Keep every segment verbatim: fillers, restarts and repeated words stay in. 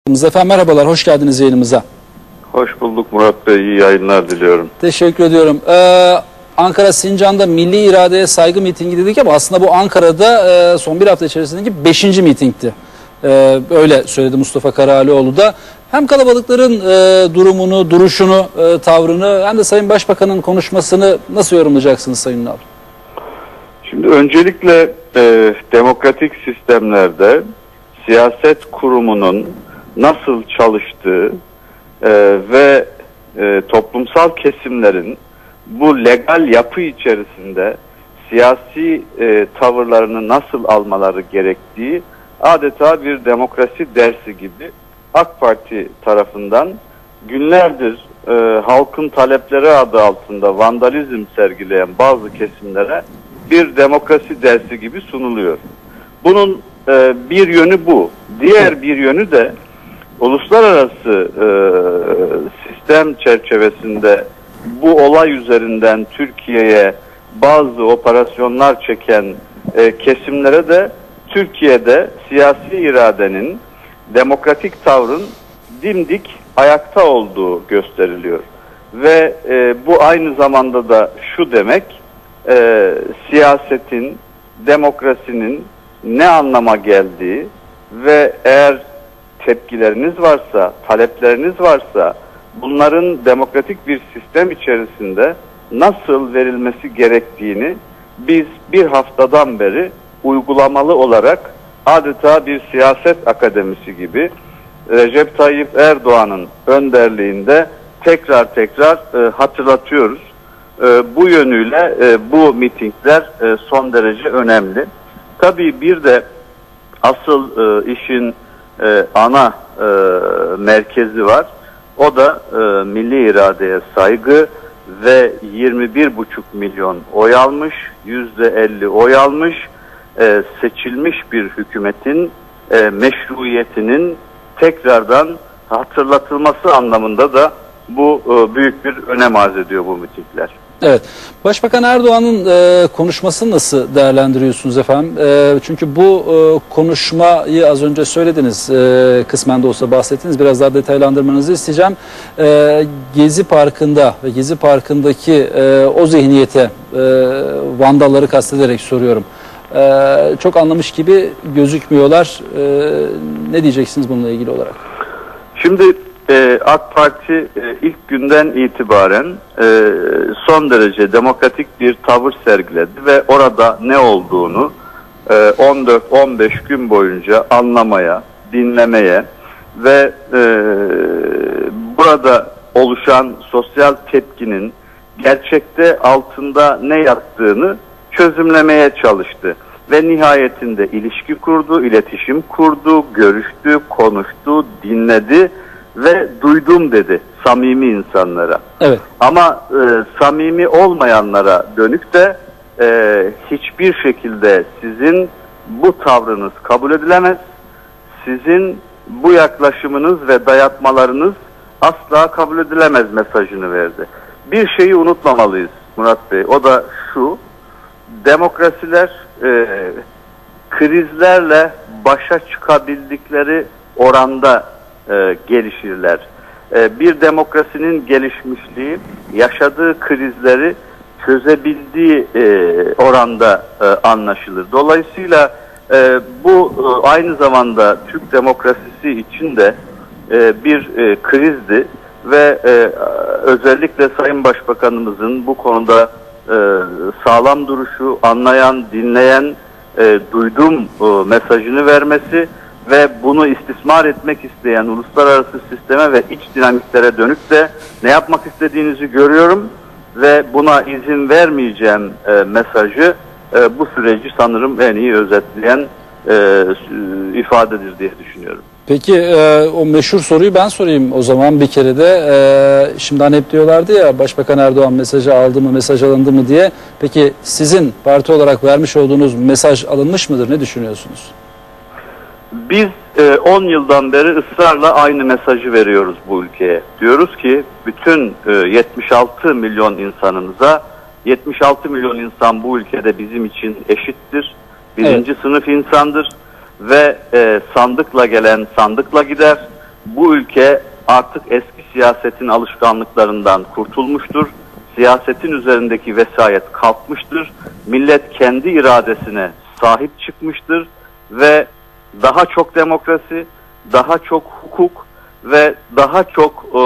Efendim merhabalar, hoş geldiniz yayınımıza. Hoş bulduk Murat Bey, iyi yayınlar diliyorum. Teşekkür ediyorum. Ee, Ankara Sincan'da Milli İradeye Saygı mitingi dedik ama aslında bu Ankara'da e, son bir hafta içerisindeki beşinci mitingdi. Ee, öyle söyledi Mustafa Karahalioğlu da. Hem kalabalıkların e, durumunu, duruşunu, e, tavrını hem de Sayın Başbakan'ın konuşmasını nasıl yorumlayacaksınız Sayın Ünal? Şimdi öncelikle e, demokratik sistemlerde siyaset kurumunun nasıl çalıştığı e, ve e, toplumsal kesimlerin bu legal yapı içerisinde siyasi e, tavırlarını nasıl almaları gerektiği adeta bir demokrasi dersi gibi AK Parti tarafından günlerdir e, halkın talepleri adı altında vandalizm sergileyen bazı kesimlere bir demokrasi dersi gibi sunuluyor. Bunun e, bir yönü bu. Diğer bir yönü de uluslararası e, sistem çerçevesinde bu olay üzerinden Türkiye'ye bazı operasyonlar çeken e, kesimlere de Türkiye'de siyasi iradenin, demokratik tavrın dimdik ayakta olduğu gösteriliyor. Ve e, bu aynı zamanda da şu demek, e, siyasetin, demokrasinin ne anlama geldiği ve eğer tepkileriniz varsa, talepleriniz varsa bunların demokratik bir sistem içerisinde nasıl verilmesi gerektiğini biz bir haftadan beri uygulamalı olarak adeta bir siyaset akademisi gibi Recep Tayyip Erdoğan'ın önderliğinde tekrar tekrar e, hatırlatıyoruz. E, bu yönüyle e, bu mitingler e, son derece önemli. Tabii bir de asıl e, işin e, ana e, merkezi var. O da e, milli iradeye saygı ve yirmi bir buçuk milyon oy almış, yüzde elli oy almış, e, seçilmiş bir hükümetin e, meşruiyetinin tekrardan hatırlatılması anlamında da bu e, büyük bir önem arz ediyor bu mitingler. Evet. Başbakan Erdoğan'ın e, konuşmasını nasıl değerlendiriyorsunuz efendim? E, çünkü bu e, konuşmayı az önce söylediniz, e, kısmen de olsa bahsettiniz. Biraz daha detaylandırmanızı isteyeceğim. E, Gezi Parkı'nda ve Gezi Parkı'ndaki e, o zihniyete, e, vandalları kastederek soruyorum. E, çok anlamış gibi gözükmüyorlar. E, ne diyeceksiniz bununla ilgili olarak? Şimdi Ee, AK Parti e, ilk günden itibaren e, son derece demokratik bir tavır sergiledi ve orada ne olduğunu e, on dört on beş gün boyunca anlamaya, dinlemeye ve e, burada oluşan sosyal tepkinin gerçekte altında ne yattığını çözümlemeye çalıştı. Ve nihayetinde ilişki kurdu, iletişim kurdu, görüştü, konuştu, dinledi ve duydum dedi samimi insanlara. Evet. Ama e, samimi olmayanlara dönük de e, hiçbir şekilde sizin bu tavrınız kabul edilemez. Sizin bu yaklaşımınız ve dayatmalarınız asla kabul edilemez mesajını verdi. Bir şeyi unutmamalıyız Murat Bey. O da şu: demokrasiler e, krizlerle başa çıkabildikleri oranda E, gelişirler. E, bir demokrasinin gelişmişliği yaşadığı krizleri çözebildiği e, oranda e, anlaşılır. Dolayısıyla e, bu e, aynı zamanda Türk demokrasisi için de e, bir e, krizdi ve e, özellikle Sayın Başbakanımızın bu konuda e, sağlam duruşu, anlayan, dinleyen, e, duydum e, mesajını vermesi ve bunu istismar etmek isteyen uluslararası sisteme ve iç dinamiklere dönük de ne yapmak istediğinizi görüyorum ve buna izin vermeyeceğim e, mesajı e, bu süreci sanırım en iyi özetleyen e, ifadedir diye düşünüyorum. Peki e, o meşhur soruyu ben sorayım o zaman bir kere de. E, şimdi hani hep diyorlardı ya, Başbakan Erdoğan mesajı aldı mı, mesaj alındı mı diye. Peki sizin parti olarak vermiş olduğunuz mesaj alınmış mıdır? Ne düşünüyorsunuz? Biz on yıldan beri ısrarla aynı mesajı veriyoruz bu ülkeye. Diyoruz ki bütün e, yetmiş altı milyon insanımıza, yetmiş altı milyon insan bu ülkede bizim için eşittir. Birinci evet. sınıf insandır ve e, sandıkla gelen sandıkla gider. bu ülke artık eski siyasetin alışkanlıklarından kurtulmuştur. Siyasetin üzerindeki vesayet kalkmıştır. Millet kendi iradesine sahip çıkmıştır ve daha çok demokrasi, daha çok hukuk ve daha çok e,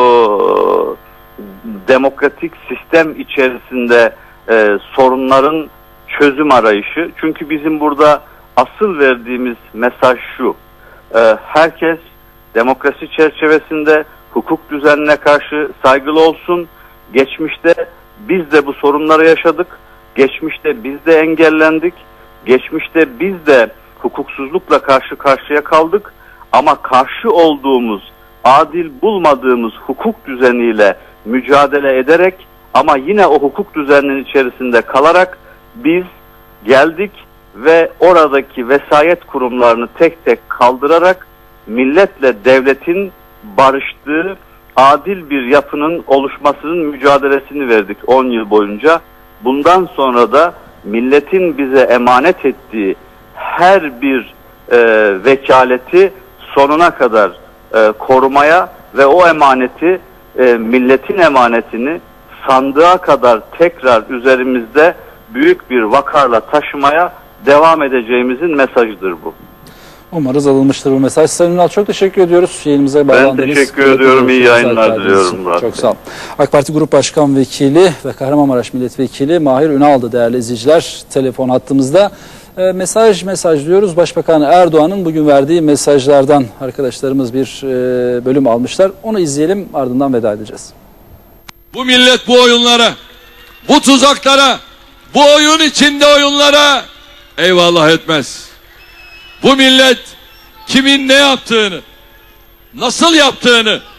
demokratik sistem içerisinde e, sorunların çözüm arayışı. Çünkü bizim burada asıl verdiğimiz mesaj şu: e, herkes demokrasi çerçevesinde hukuk düzenine karşı saygılı olsun. Geçmişte biz de bu sorunları yaşadık. Geçmişte biz de engellendik. Geçmişte biz de hukuksuzlukla karşı karşıya kaldık. Ama karşı olduğumuz, adil bulmadığımız hukuk düzeniyle mücadele ederek ama yine o hukuk düzeninin içerisinde kalarak biz geldik ve oradaki vesayet kurumlarını tek tek kaldırarak milletle devletin barıştığı adil bir yapının oluşmasının mücadelesini verdik on yıl boyunca. Bundan sonra da milletin bize emanet ettiği her bir e, vekaleti sonuna kadar e, korumaya ve o emaneti, e, milletin emanetini sandığa kadar tekrar üzerimizde büyük bir vakarla taşımaya devam edeceğimizin mesajıdır bu. Umarız alınmıştır bu mesaj. Sayın Ünal, çok teşekkür ediyoruz. Yayınımıza bağlandınız. Ben teşekkür ediyorum. İyi yayınlar diliyorum. Çok sağ olun. AK Parti Grup Başkan Vekili ve Kahramanmaraş Milletvekili Mahir Ünal'dı değerli izleyiciler. Telefon hattımızda. E, mesaj mesaj diyoruz. Başbakan Erdoğan'ın bugün verdiği mesajlardan arkadaşlarımız bir e, bölüm almışlar. Onu izleyelim, ardından veda edeceğiz. Bu millet bu oyunlara, bu tuzaklara, bu oyun içinde oyunlara eyvallah etmez. Bu millet kimin ne yaptığını, nasıl yaptığını,